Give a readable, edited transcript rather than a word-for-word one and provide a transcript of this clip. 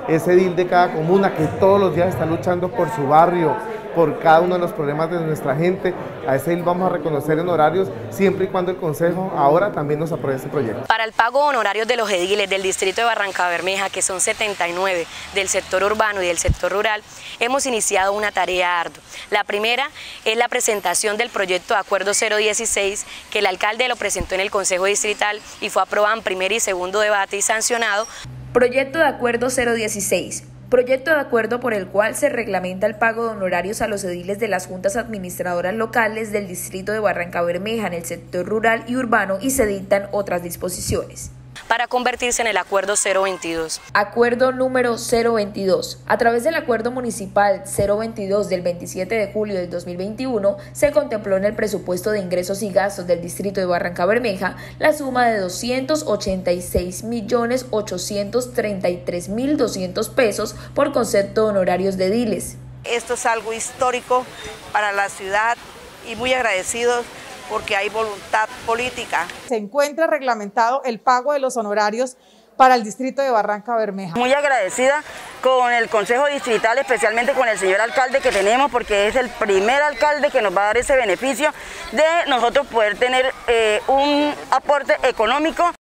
ese edil de cada comuna que todos los días está luchando por su barrio, por cada uno de los problemas de nuestra gente. A ese edil vamos a reconocer en honorarios siempre y cuando el Consejo ahora también nos apruebe este proyecto. Para el pago de honorarios de los ediles del distrito de Barrancabermeja, que son 79 del sector urbano y del sector rural, hemos iniciado una tarea ardua. La primera es la presentación del proyecto de acuerdo 016, que el alcalde lo presentó en el Consejo Distrital y fue aprobado en primer y segundo debate y sancionado. Proyecto de acuerdo 016. Proyecto de acuerdo por el cual se reglamenta el pago de honorarios a los ediles de las juntas administradoras locales del distrito de Barrancabermeja en el sector rural y urbano y se dictan otras disposiciones. Para convertirse en el acuerdo 022. Acuerdo número 022. A través del acuerdo municipal 022 del 27 de julio del 2021, se contempló en el presupuesto de ingresos y gastos del distrito de Barrancabermeja la suma de 286.833.200 pesos por concepto de honorarios de ediles. Esto es algo histórico para la ciudad y muy agradecidos porque hay voluntad política. Se encuentra reglamentado el pago de los honorarios para el distrito de Barrancabermeja. Muy agradecida con el Consejo Distrital, especialmente con el señor alcalde que tenemos, porque es el primer alcalde que nos va a dar ese beneficio de nosotros poder tener un aporte económico.